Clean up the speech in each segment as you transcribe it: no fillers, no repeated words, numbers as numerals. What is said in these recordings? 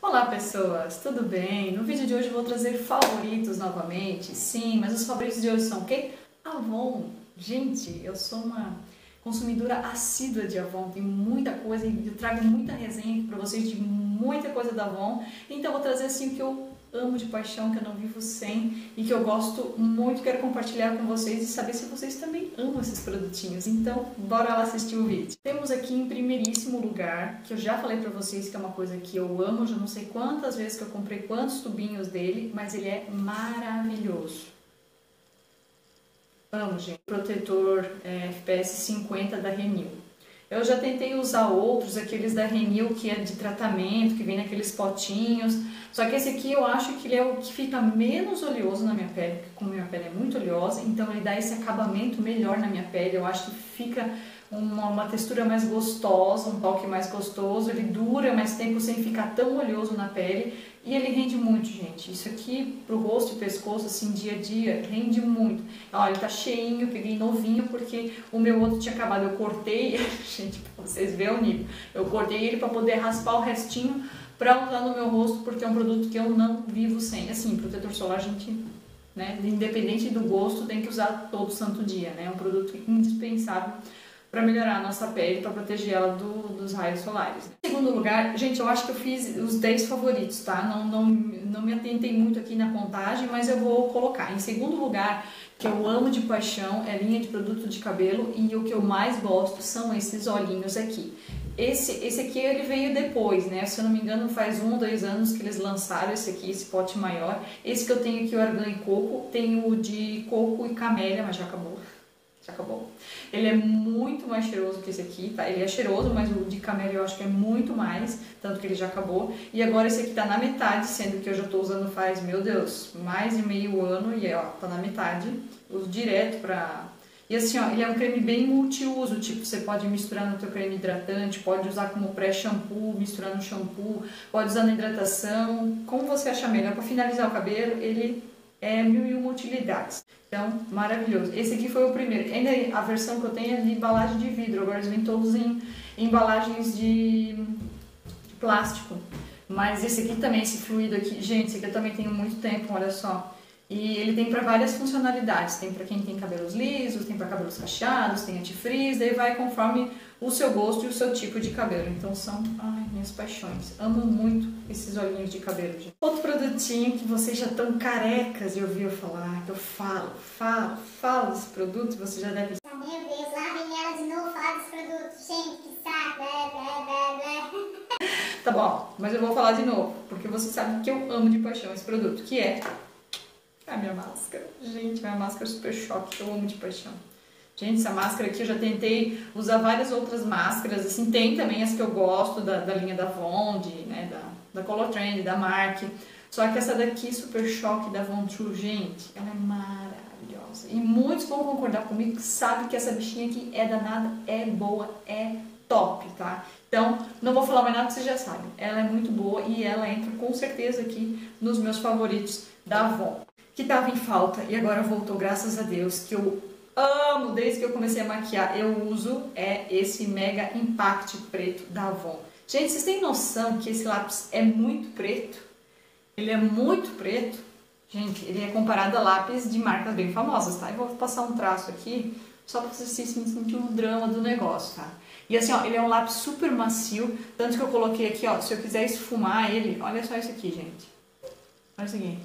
Olá pessoas, tudo bem? No vídeo de hoje eu vou trazer favoritos novamente, sim, mas os favoritos de hoje são o quê? Avon. Gente, eu sou uma consumidora assídua de Avon, tem muita coisa e eu trago muita resenha para vocês de muita coisa da Avon, então eu vou trazer assim o que eu amo de paixão, que eu não vivo sem e que eu gosto muito, quero compartilhar com vocês e saber se vocês também amam esses produtinhos. Então, bora lá assistir o vídeo. Temos aqui em primeiríssimo lugar, que eu já falei pra vocês que é uma coisa que eu amo, já não sei quantas vezes que eu comprei quantos tubinhos dele, mas ele é maravilhoso. Amo, gente. Protetor FPS 50 da Renew. Eu já tentei usar outros, aqueles da Renew que é de tratamento, que vem naqueles potinhos. Só que esse aqui eu acho que ele é o que fica menos oleoso na minha pele, porque como minha pele é muito oleosa, então ele dá esse acabamento melhor na minha pele. Eu acho que fica uma textura mais gostosa, um toque mais gostoso, ele dura mais tempo sem ficar tão oleoso na pele e ele rende muito, gente. Isso aqui pro rosto e pescoço, assim, dia a dia, rende muito. Ó, ele tá cheinho, eu peguei novinho porque o meu outro tinha acabado, eu cortei, gente, pra vocês verem o nível, eu cortei ele pra poder raspar o restinho pra usar no meu rosto, porque é um produto que eu não vivo sem. Assim, protetor solar, a gente, né, independente do gosto, tem que usar todo santo dia, né, é um produto indispensável para melhorar a nossa pele, para proteger ela dos raios solares. Em segundo lugar, gente, eu acho que eu fiz os 10 favoritos, tá? Não me atentei muito aqui na contagem, mas eu vou colocar. Em segundo lugar, que eu amo de paixão, é a linha de produto de cabelo e o que eu mais gosto são esses olhinhos aqui. Esse aqui ele veio depois, né? Se eu não me engano faz 1 ou 2 anos que eles lançaram esse aqui, esse pote maior. Esse que eu tenho aqui, o argan e coco, tenho o de coco e camélia, mas já acabou. Acabou. Ele é muito mais cheiroso que esse aqui, tá? Ele é cheiroso, mas o de camélia eu acho que é muito mais, tanto que ele já acabou. E agora esse aqui tá na metade, sendo que eu já tô usando faz, meu Deus, mais de meio ano e ó, tá na metade. Uso direto pra... E assim, ó, ele é um creme bem multiuso, tipo, você pode misturar no teu creme hidratante, pode usar como pré-shampoo, misturar no shampoo, pode usar na hidratação, como você achar melhor. Pra finalizar o cabelo, ele é 1001 utilidades. Então, maravilhoso. Esse aqui foi o primeiro. Ainda a versão que eu tenho é de embalagem de vidro. Agora eles vêm todos em embalagens de plástico. Mas esse aqui também, esse fluido aqui, gente, esse aqui eu também tenho muito tempo, olha só. E ele tem para várias funcionalidades. Tem para quem tem cabelos lisos, tem para cabelos cacheados, tem antifrizz, daí vai conforme o seu gosto e o seu tipo de cabelo. Então são, ai, minhas paixões. Amo muito esses olhinhos de cabelo, gente. Outro produtinho que vocês já estão carecas de ouvir eu falar, que eu falo desse produto, você já deve... Meu Deus, lá vem ela de novo falar desse produto. Gente, que saco, blá. Tá bom, mas eu vou falar de novo, porque você sabe que eu amo de paixão esse produto, que é a minha máscara. Gente, minha máscara Super Choque, que eu amo de paixão. Gente, essa máscara aqui eu já tentei usar várias outras máscaras, assim, tem também as que eu gosto da linha da Von, né, da Color Trend, da Marc. Só que essa daqui, Super Choque da Von True, gente, ela é maravilhosa. E muitos vão concordar comigo que sabem que essa bichinha aqui é danada, é boa, é top, tá? Então, não vou falar mais nada que vocês já sabem. Ela é muito boa e ela entra com certeza aqui nos meus favoritos da Avon. Que tava em falta e agora voltou, graças a Deus, que eu amo desde que eu comecei a maquiar. Eu uso esse Mega Impact preto da Avon. Gente, vocês têm noção que esse lápis é muito preto? Ele é muito preto. Gente, ele é comparado a lápis de marcas bem famosas, tá? Eu vou passar um traço aqui, só pra vocês sentirem o drama do negócio, tá? E assim, ó, ele é um lápis super macio, tanto que eu coloquei aqui, ó, se eu quiser esfumar ele, olha só isso aqui, gente. Olha isso aqui.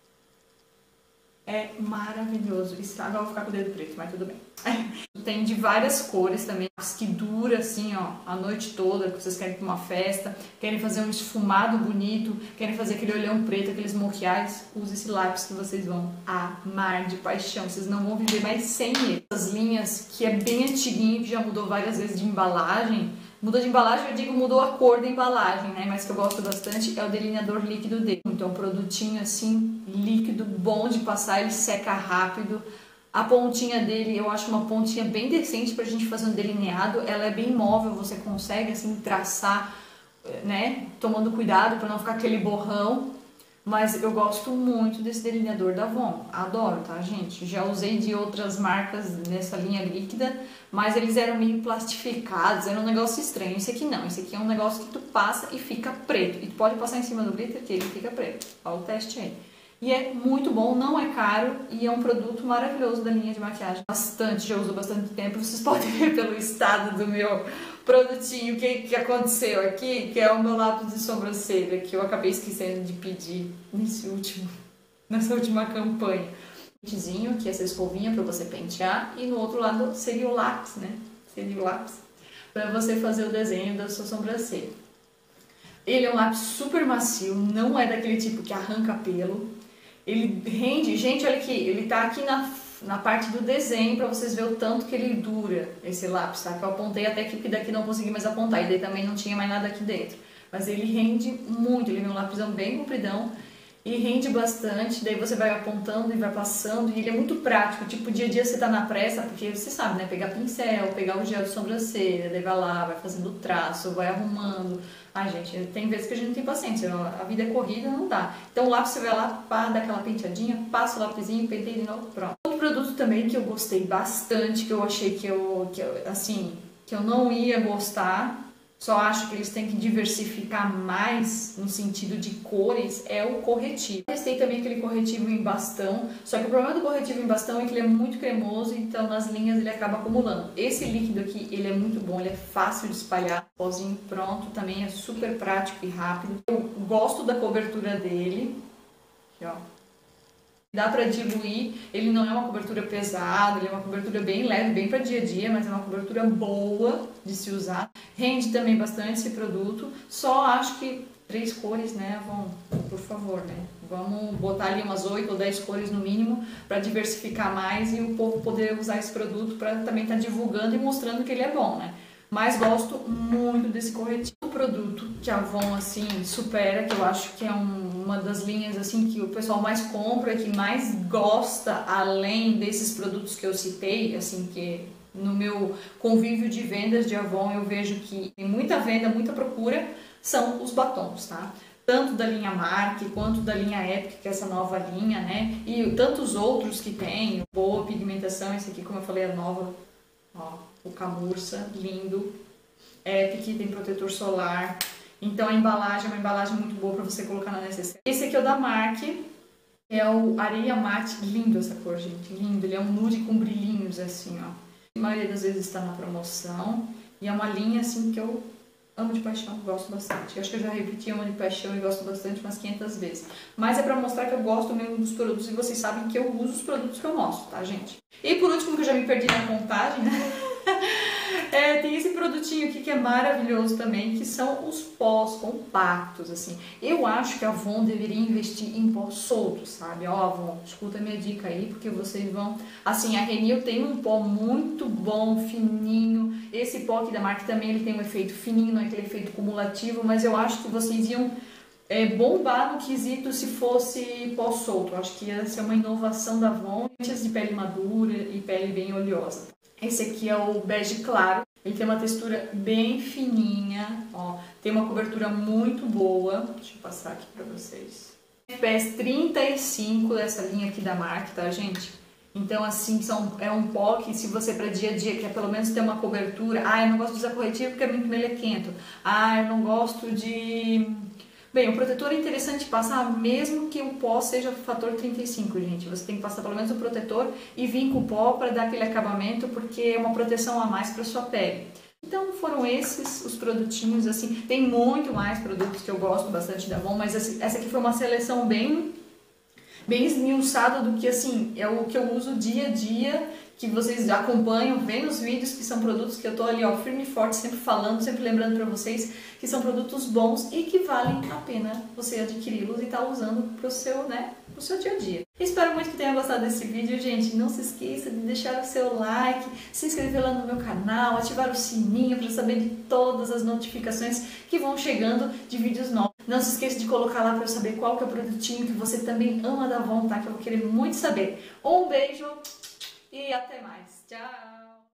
É maravilhoso. Agora eu vou ficar com o dedo preto, mas tudo bem. Tem de várias cores também, que dura assim, ó, a noite toda, que vocês querem ir pra uma festa, querem fazer um esfumado bonito, querem fazer aquele olhão preto, aqueles moquiais, use esse lápis que vocês vão amar de paixão, vocês não vão viver mais sem ele. Essas linhas que é bem antiguinho, que já mudou várias vezes de embalagem, mudou de embalagem, eu digo mudou a cor da embalagem, né, mas que eu gosto bastante é o delineador líquido dele. Então, um produtinho assim, líquido, bom de passar, ele seca rápido. A pontinha dele, eu acho uma pontinha bem decente pra gente fazer um delineado. Ela é bem móvel, você consegue assim traçar, né? Tomando cuidado pra não ficar aquele borrão. Mas eu gosto muito desse delineador da Avon, adoro, tá, gente? Já usei de outras marcas nessa linha líquida, mas eles eram meio plastificados, era um negócio estranho. Esse aqui não, esse aqui é um negócio que tu passa e fica preto. E tu pode passar em cima do glitter que ele fica preto. Olha o teste aí. E é muito bom, não é caro e é um produto maravilhoso da linha de maquiagem. Bastante, já uso bastante tempo. Vocês podem ver pelo estado do meu produtinho o que aconteceu aqui, que é o meu lápis de sobrancelha, que eu acabei esquecendo de pedir nessa última campanha. Pentezinho, que é essa escovinha para você pentear, e no outro lado seria o lápis, né? Seria o lápis para você fazer o desenho da sua sobrancelha. Ele é um lápis super macio, não é daquele tipo que arranca pelo. Ele rende, gente, olha aqui, ele tá aqui na parte do desenho para vocês verem o tanto que ele dura, esse lápis, tá? Que eu apontei até aqui, porque daqui não consegui mais apontar, e daí também não tinha mais nada aqui dentro. Mas ele rende muito, ele é um lápisão bem compridão e rende bastante, daí você vai apontando e vai passando, e ele é muito prático, tipo, dia a dia você tá na pressa, porque você sabe, né? Pegar pincel, pegar o gel de sobrancelha, daí vai lá, vai fazendo o traço, vai arrumando. Ai, gente, tem vezes que a gente não tem paciência, a vida é corrida, não dá. Então o lápis você vai lá, pá, dá aquela penteadinha, passa o lapisinho, penteia de novo, pronto. Outro produto também que eu gostei bastante, que eu achei que eu não ia gostar, só acho que eles têm que diversificar mais no sentido de cores, é o corretivo. Testei também aquele corretivo em bastão, só que o problema do corretivo em bastão é que ele é muito cremoso, então nas linhas ele acaba acumulando. Esse líquido aqui, ele é muito bom, ele é fácil de espalhar, pozinho pronto, também é super prático e rápido. Eu gosto da cobertura dele, aqui ó. Dá para diluir, ele não é uma cobertura pesada, ele é uma cobertura bem leve, bem para dia a dia, mas é uma cobertura boa de se usar. Rende também bastante esse produto, só acho que 3 cores, né, por favor, né? Vamos botar ali umas 8 ou 10 cores no mínimo para diversificar mais e o povo poder usar esse produto para também estar divulgando e mostrando que ele é bom, né? Mas gosto muito desse corretivo. O produto que a Avon, assim, supera, que eu acho que é uma das linhas, assim, que o pessoal mais compra, que mais gosta, além desses produtos que eu citei, assim, que no meu convívio de vendas de Avon eu vejo que tem muita venda, muita procura, são os batons, tá? Tanto da linha Marc quanto da linha Epic, que é essa nova linha, né? E tantos outros que tem, boa pigmentação, esse aqui, como eu falei, é nova, ó. O Camurça, lindo. Epic, tem protetor solar. Então a embalagem é uma embalagem muito boa para você colocar na necessaire. Esse aqui é o da Marc, é o Areia Mate. Lindo essa cor, gente, lindo. Ele é um nude com brilhinhos assim, ó. A maioria das vezes está na promoção. E é uma linha assim que eu amo de paixão, gosto bastante. Eu acho que eu já repeti Amo de Paixão e gosto bastante umas 500 vezes. Mas é pra mostrar que eu gosto mesmo dos produtos e vocês sabem que eu uso os produtos que eu mostro, tá, gente? E por último, que eu já me perdi na contagem, né? Tem esse produtinho aqui que é maravilhoso também, que são os pós compactos, assim. Eu acho que a Avon deveria investir em pó solto, sabe? Ó, Avon, escuta a minha dica aí, porque vocês vão... Assim, a Renil tem um pó muito bom, fininho. Esse pó aqui da Marc também, ele tem um efeito fininho, não é aquele efeito cumulativo, mas eu acho que vocês iam bombar no quesito se fosse pó solto. Eu acho que ia ser uma inovação da Avon, de pele madura e pele bem oleosa. Esse aqui é o bege claro, ele tem uma textura bem fininha, ó, tem uma cobertura muito boa, deixa eu passar aqui pra vocês. FPS 35 dessa linha aqui da Marc, tá, gente? Então, assim, é um pó que se você para dia a dia quer pelo menos ter uma cobertura, eu não gosto de usar corretivo porque é muito melequento, eu não gosto de... Bem, o protetor é interessante passar mesmo que o pó seja fator 35, gente. Você tem que passar pelo menos o protetor e vir com o pó para dar aquele acabamento, porque é uma proteção a mais para sua pele. Então foram esses os produtinhos, assim. Tem muito mais produtos que eu gosto bastante da Avon, mas essa aqui foi uma seleção bem esmiuçada do que, assim, é o que eu uso dia a dia, que vocês acompanham, veem nos vídeos, que são produtos que eu tô ali, ó, firme e forte, sempre falando, sempre lembrando pra vocês que são produtos bons e que valem a pena você adquiri-los e estar usando pro seu, né, pro seu dia a dia. Espero muito que tenha gostado desse vídeo, gente. Não se esqueça de deixar o seu like, se inscrever lá no meu canal, ativar o sininho para saber de todas as notificações que vão chegando de vídeos novos. Não se esqueça de colocar lá para eu saber qual que é o produtinho que você também ama da Avon, tá? Que eu vou querer muito saber. Um beijo e até mais. Tchau!